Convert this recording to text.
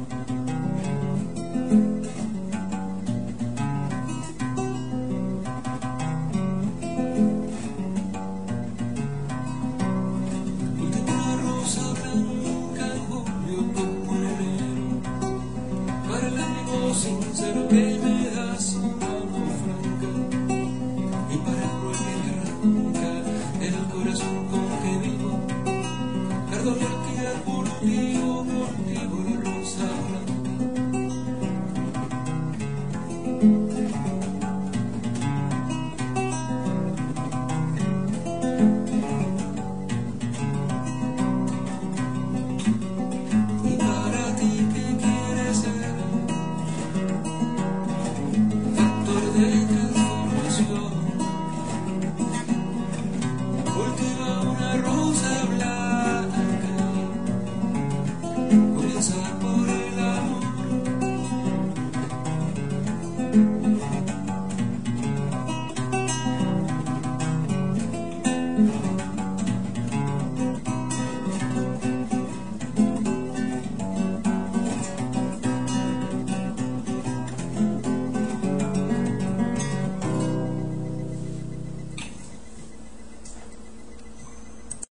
Última rosa blanca en julio como en enero, para el amigo sincero que me da su mano franca, y para el cruel que me arranca el corazón con que vivo. Cardo mi alquiler cultivo la rosa blanca. Y para ti que quieres ser factor de transformación, cultiva una rosa blanca. Comienza